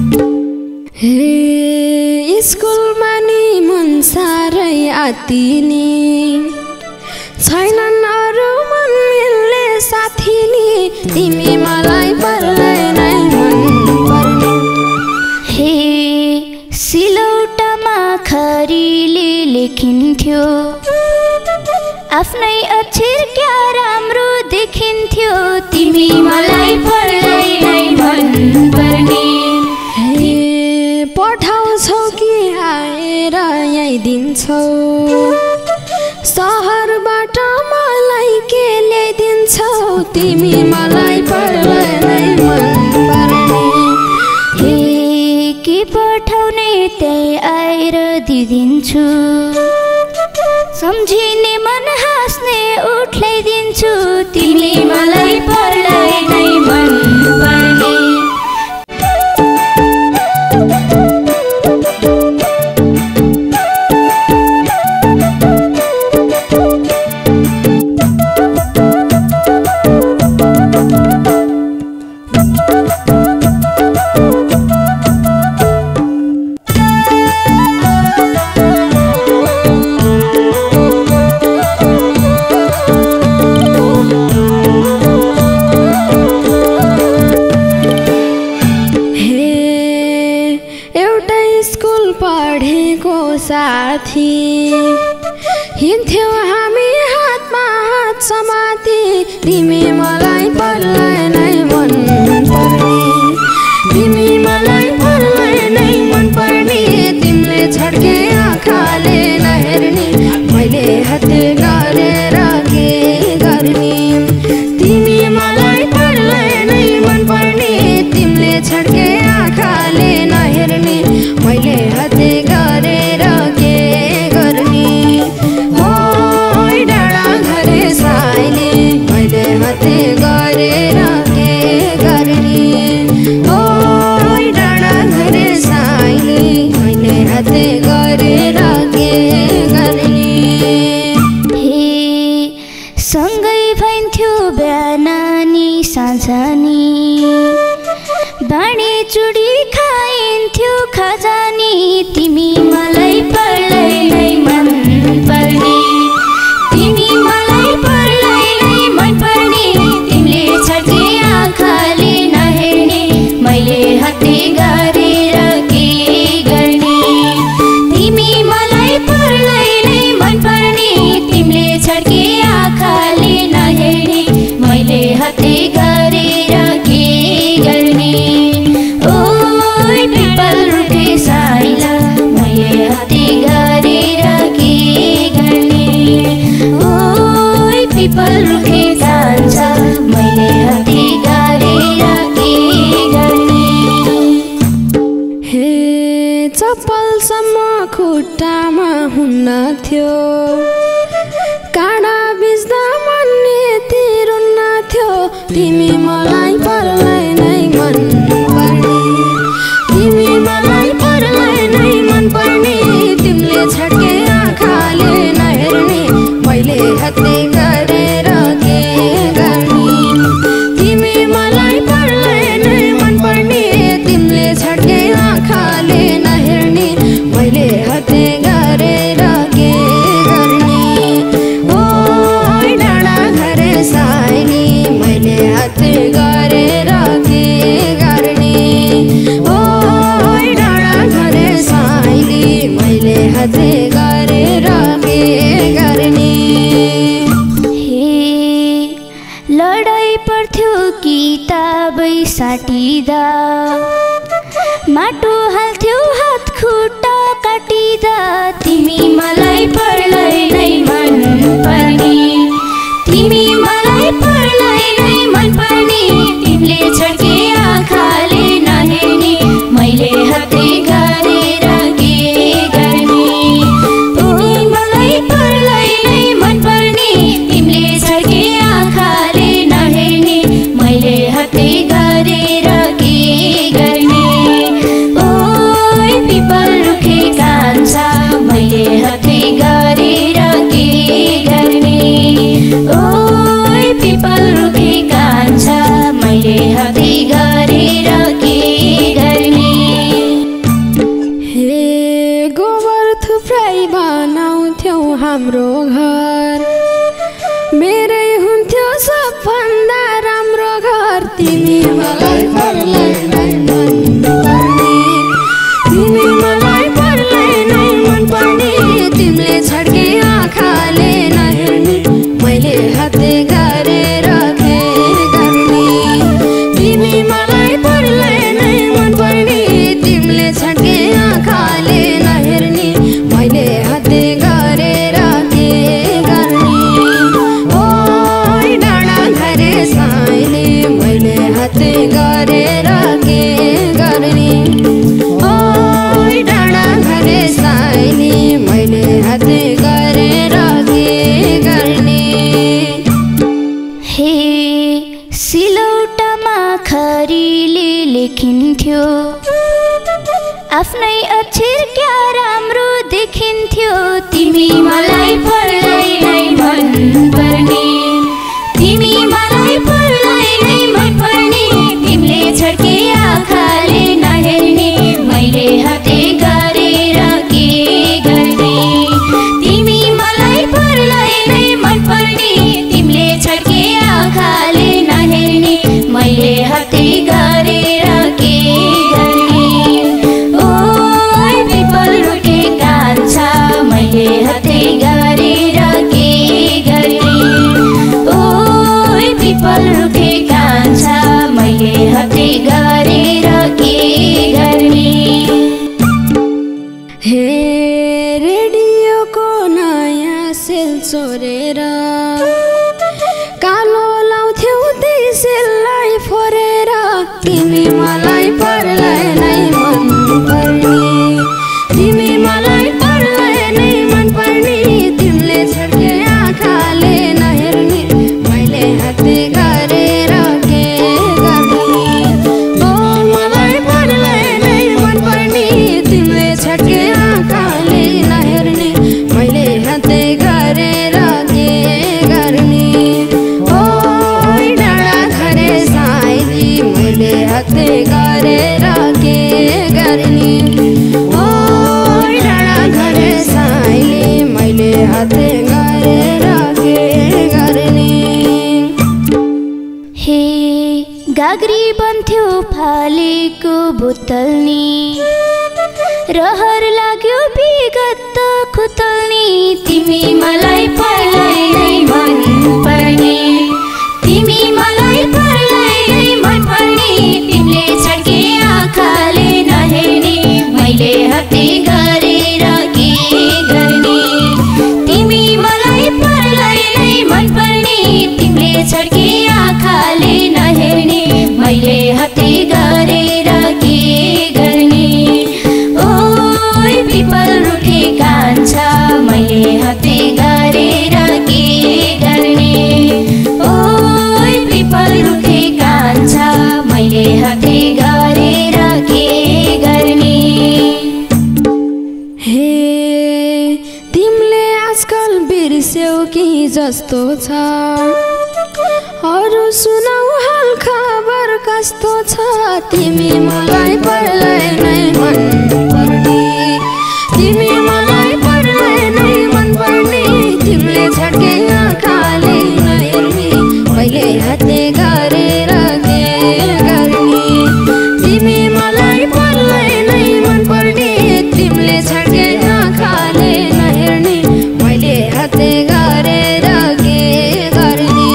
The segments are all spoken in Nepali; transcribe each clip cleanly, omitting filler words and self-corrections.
हे स्कुलमा नि मन साह्रै आत्तिनी छैनन् अरू मन मिल्ने साथी नि तिमी मलाई पर्लै नै मन पर्ने। हे सिलौटामा खरीले लेखिन्थ्यो आफ्नै अक्षर क्या राम्रो देखिन्थ्यो तिमी मलाई पर्लै नै मन पर्ने। पठाउँछौ कि आएर यही दिन्छौ सहरबाट मलाई के ल्याइदिन्छौ तिमी मलाई पर्लै नै मन पर्ने। हे के पठाउने त्यही आएर दिदिन्छु सम्झिने मन हाँस्ने उठ्याइदिन्छु तिमी मलाई पर्लै नै मन पर्ने। साथी हिँड्थ्यौ हामी हातमा हात समाती तिमी मलाई पर्लै नै मन पर्ने। तिमी मलाई पर्लै नै मन पर्ने तिमीले छड्के आँखाले नहेर्ने मैले हत्या गरेर के गर्ने। तिमी मलाई पर्लै नै मन पर्ने तिमीले छड्के आँखाले नहेर्ने मैले हत्या गरेर के गर्ने। हो डाँडा घरे साइले मैले हत्या गरेर के गर्ने। हो डाँडा घरे साइले मैले हत्या गरेर के गर्ने। हे सँगै भइन्थ्यो बिहान नि साँझ नि बाँडी चुडी खाइन्थ्यो खजानी तिमी मलाई पर्लै नै मन पर्ने। तिमी मलाई पर्लै नै मन पर्ने तिमीले छड्के आँखाले नहेर्ने मैले हत्या गरेर के गर्ने। तिमी मलाई पर्लै नै मन पर्ने तिमीले छड्के आँखाले नहेर्ने मैले हत्या गरेर के गर्ने। पिपल रुखे साइला मैले हत्या गरेर के गर्ने। ओइ पिपल रुखे जान्छ मैले हत्या गरेर के गर्ने। हे चप्पलसम्म खुट्टामा हुन्न थियो काँडा बिच्दा मन्ने तिरुन्न थियो तिमी मलाई पर्लै नै मन पर्ने। तिमी मलाई पर्लै नै मन पर्ने तिमीले छड्के आँखाले नहेर्ने मैले हत्या गरेर के गर्ने। तिमी मलाई पर्लै नै मन पर्ने तिमीले छड्के आँखाले नहेर्ने मैले हत्या गरेर के गर्ने। ओ डाँडा घरे साइली मैले हत्या गरेर के गर्ने। ओ डाँडा घरे साइली मैले हत्या गरेर के गर्ने। हे लडाई पर्थ्यो किताबै साटिँदा माटो हाल्थ्यो हात खुट्टा काटिँदा तिमी मलाई पर्लै नै मन पर्ने। तिमी मलाई पर्लै नै मन पर्ने तिमीले छड्के आँखाले नहेर्ने मैले हत्या गरेर के गर्ने। तिमी मलाई पर्लै नै मन पर्ने तिमीले छड्के आँखाले नहेर्ने मैले हत्या गरेर के गर्ने। ओइ पिपल रुखे कान्छ मैले हत्या गरेर के गर्ने। ओ हाम्रो घर मेरै हुन्थ्यो सबभन्दा राम्रो घर तिमी मलाई पर्लै नै मन पर्ने तिमी मलाई पर्लै नै मन पर्ने तिमीले छड्के आँखाले नहेर्ने मैले हाते गरेर के गर्ने तिमी मलाई पर्लै नै मन पर्ने तिमीले छड्के आँखाले नहेर्ने मैले हाते गरेर के गर्ने ओइ डाँडा घरे साइली मैले हाते गरेर के गर्ने ओइ डाँडा घरे साइली मैले हाते गरेर के गर्ने हे सिलौटामा खरीले लेखिन्थ्यो आफ्नै अक्षर क्या राम्रो देखिन्थ्यो तिमी मलाई पर्लै नै मन पर्ने तिमी मलाई पर्लै नै मन पर्ने तिमीले छड्के आँखाले नहेर्ने मैले हाते गरेर के गर्ने तिमी मलाई पर्लै नै मन पर्ने तिमीले छड्के आँखाले नहेर्ने मैले हाते गरेर के गर्ने ओइ पिपल रुखे कान्छा मैले हाते गरेर के गर्ने ओइ पिपल रुखे कान्छा मैले हाते गरेर के गर्ने हे रेडियोको नयाँ सेल चोरेर कालो लाउँथ्यौ त्यही सेललाई फोरेर तिमी मलाई पर्लै नै मन पर्ने तिमी मलाई पर्लै नै मन पर्ने तिमीले छड्के आँखाले नहेर्ने मैले हाते गरेर के गर्ने ओ मलाई पर्लै नै मन पर्ने तिमीले छड्के आँखाले नहेर्ने मैले हाते गरेर के गर्ने ओइ डाँडा घरे साइली मैले हाते गरेर के गर्ने ओइ डाँडा घरे साइली मैले हाते गरेर के गर्ने हे गाग्री बन्थ्यो फालेको बोतल्नी रहर लाग्यो विगत खुतल्नी तिमी मलाई पर्लै नै मन पर्ने तिमी मलाई पर्लै नै मन पर्ने तिमीले छड्के आँखाले नहेर्ने मैले हाते गरेर के गर्ने तिमी मलाई पर्लै नै मन पर्ने तिमीले छड्के आँखाले नहेर्ने मैले हाते गरेर के गर्ने ओइ पिपल रुखे कान्छा मैले हाते गरेर के गर्ने ओइ पिपल रुखे कान्छा मैले हाते गरेर के गर्ने हे तिमीले आजकल बिर्स्यौ कि जस्तो छ अरू सुनाउ हाल खबर कस्तो छ तिमी मलाई पर्लै नै मन पर्ने तिमी मलाई पर्लै नै मन पर्ने तिमीले छड्के आँखाले नहेर्ने मैले हाते गरेर के गर्ने तिमी मलाई पर्लै नै मन पर्ने तिमीले छड्के आँखाले नहेर्ने मैले हाते गरेर के गर्ने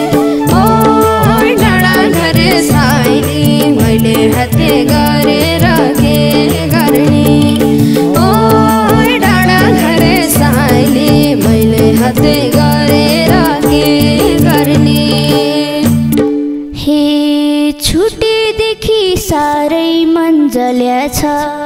ओइ डाँडा घरे साइली मैले हाते गरेर के गर्ने ओइ डाँडा घरे साइली मैले हाते गरेर के गर्ने हे छुटेदेखि साह्रै मन जल्याछ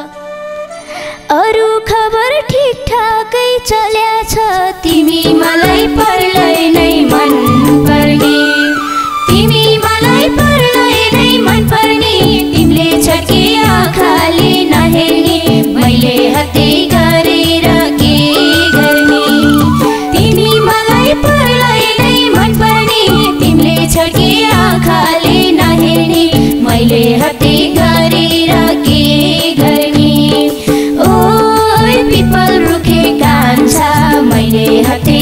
अरू खबर ठिकठाकै चल्याछ तिमी मलाई पर्लै नै मन पर्ने तिमी मलाई पर्लै नै मन पर्ने तिमीले छड्के आँखाले नहेर्ने मैले हाते गरेर के गर्ने तिमी मलाई पर्लै नै मन पर्ने तिमीले छड्के आँखाले नहेर्ने मैले हाते गरेर के गर्ने ओइ पिपल रुखे कान्छा मैले हाते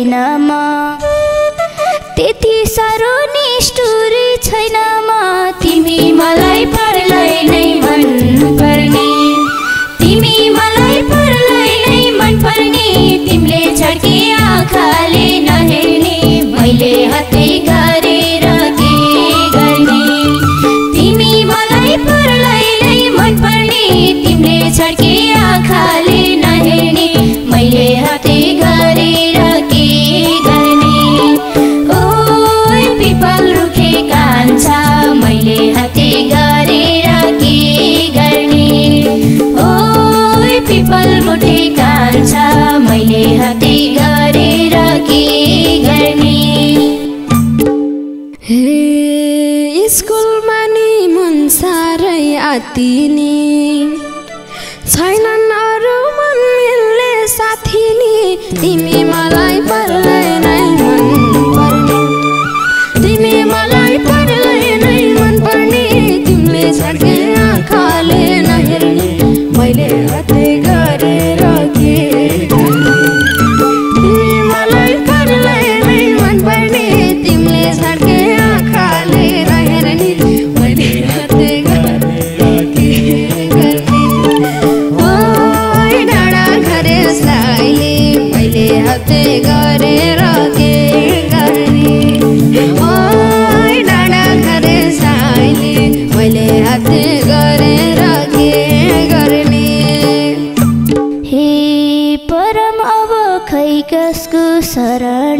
पर्दैन म त्यति साह्रो निष्ठुरी छैन म तिमी मलाई परलाई नै मन पर्ने तिमी मलाई परलाई नै मन पर्ने तिमीले छड्के आँखाले नहेर्ने मैले हातै गरेर के गर्ने तिमी मलाई परलाई नै मन पर्ने तिमीले छड्के आँखाले नहेर्ने मैले हातै गरेर के गर्ने ओइ पिपल रुखे कान्छा मैले हातै गरेर के गर्ने ओइ पिपल मुठे कान्छा मैले हातै गरेर के गर्ने हे स्कुलमा नि मन साह्रै आत्तिनी छैनन् अरू मन मिल्ने साथी नि तिमी मलाई परलाई नै मन पर्ने तिमी मलाई परलाई नै मन पर्ने तिमीले छड्के आँखाले नहेर्ने मैले हातै गरेर के तिमी मलाई परलाई नै मन पर्ने तिमीले छड्के आँखाले नहेर्ने मैले हातै गरेर के गर्ने ओइ डाँडा घरे साइली मैले हातै गरेर के गर्ने ओइ डाँडा घरे साइली मैले हातै गरेर के गर्ने हे परम अब खै कसको शरण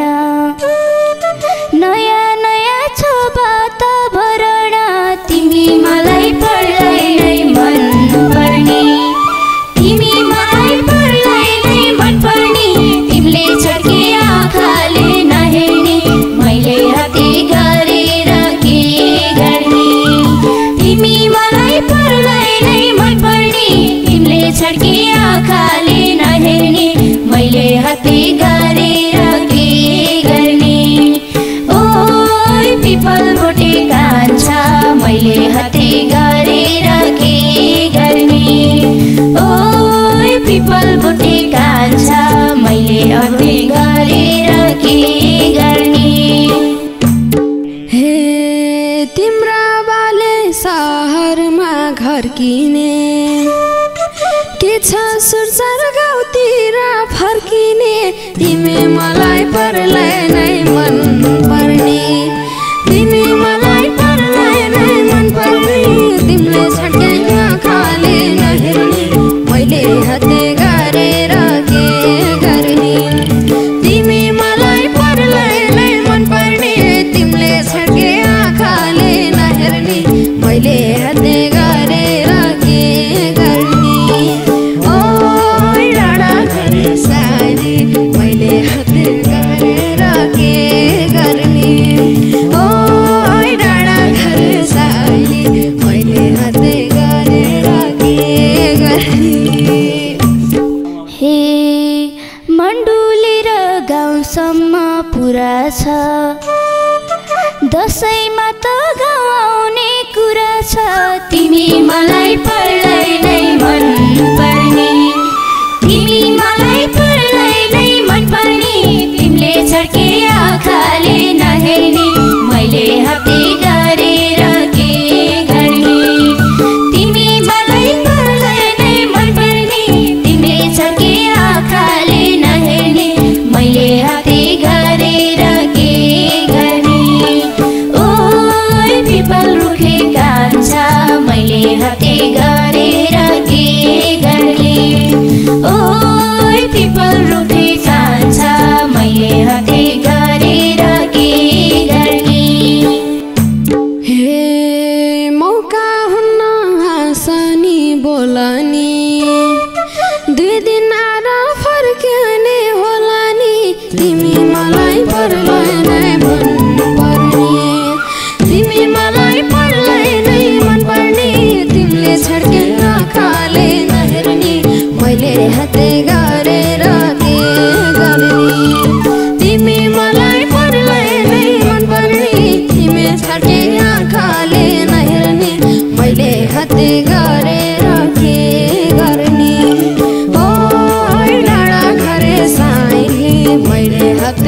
नयाँ नयाँ छ वातावरण तिमी मलाई परलाई नै मन पर्ने तिमी मलाई परलाई नै मन पर्ने तिमीले छड्के आँखाले नहेर्ने मैले हातै गरेर के गर्ने तिमी मलाई परलाई नै मन पर्ने तिमीले छड्के आँखाले नहेर्ने मैले हातै गरेर के गर्ने ओइ पिपल मुठे कान्छा मैले हातै गरेर के गर्ने ओइ पिपल मुठे कान्छा मैले हातै गरेर के गर्ने हे तिम्रा बाले सहरमा घर किने के छ सुरसर गाउँतिर फर्किने तिमी मलाई परलाई नै मन पर्ने तिमी मलाई परलाई नै मन पर्ने तिमीले छड्के आँखाले नहेर्ने मैले हातै गरेर के गर्ने तिमी मलाई परलाई नै मन पर्ने तिमीले छड्के आँखाले नहेर्ने मैले हातै गरेर के गर्ने ओइ डाँडा घरे साइली मैले हातै गरेर के गर्ने ओइ डाँडा घरे साइली मैले हातै गरेर के गर्ने हे मण्डुली र गाउँसम्म पुरा छ दसैँमा त गाउँ आउने कुरा छ तिमी मलाई परलाई नै मन पर्ने तिमी मलाई परलाई नै मन पर्ने तिमीले छड्के आँखाले नहेर्ने मैले हातै गरेर के गर्ने तिमी मलाई परलाई नै मन पर्ने तिमीले छड्के आँखाले नहेर्ने मैले हातै गरेर के गर्ने ओइ पिपल रुखे कान्छा मैले हातै गरेर के गर्ने ओइ पिपल रुखे कान्छा मैले हातै गरेर के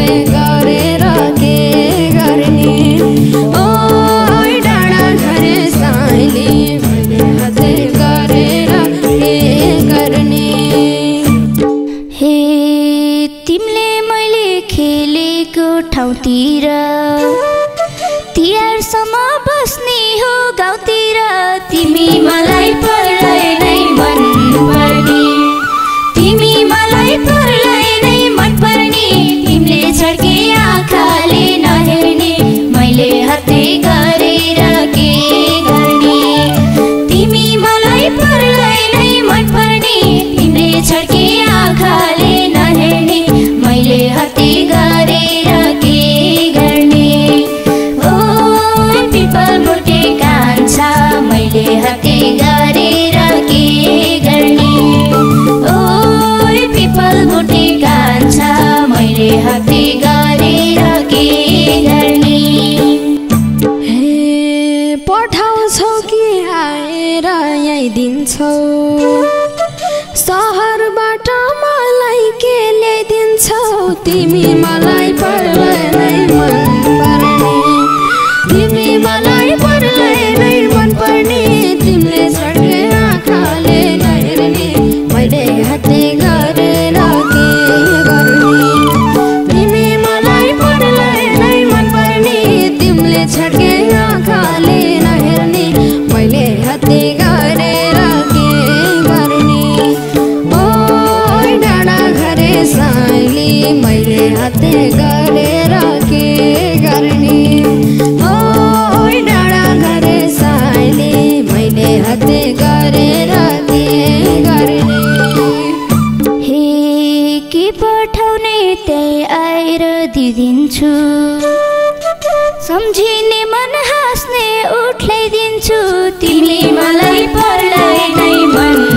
गरेर के गर्ने ओ डाँडा घरे साइली मैले हातै गरेर के गर्ने हे तिमीले मैले खेलेको ठाउँतिर तिहारसम्म बस्ने हो गाउँतिर तिमी मलाई परलै नै मन पर्ने तिमी मलाई परलै नै मन पर्ने तिमीले छड्के आँखाले नहेर्ने मैले हातै गरेर के गर्ने तिमी मलाई परलै नै मन पर्ने तिमीले छड्के आँखाले नहेर्ने मैले हातै गरेर के गर्ने ओ पिपल मुटे कान्छा मैले हातै गरेर के गर्ने ओ पिपल मुटे कान्छा मैले हातै गरेर के गर्ने हे पठाउँछौ कि आएर ल्याइदिन्छौ सहरबाट मलाई के ल्याइदिन्छौ तिमी मलाई परलै नै मन पर्ने तिमी मलाई परलै नै मन पर्ने तिमीले छड्के आँखाले नहेर्ने मैले हातै गरेर के गर्ने तिमी मलाई परलै नै मन पर्ने तिमीले छड्के आँखाले नहेर्ने मैले हातै गरेर के गर्ने ओ डाँडा घरे साइली मैले हातै गरेर के गर्ने ओ डाँडा घरे साइली मैले हातै गरेर के गर्ने हे के पठाउने त्यही आएर दिदिन्छु सम्झिने मन हाँस्ने उठ्याइदिन्छु तिमी मलाई परलै नै मन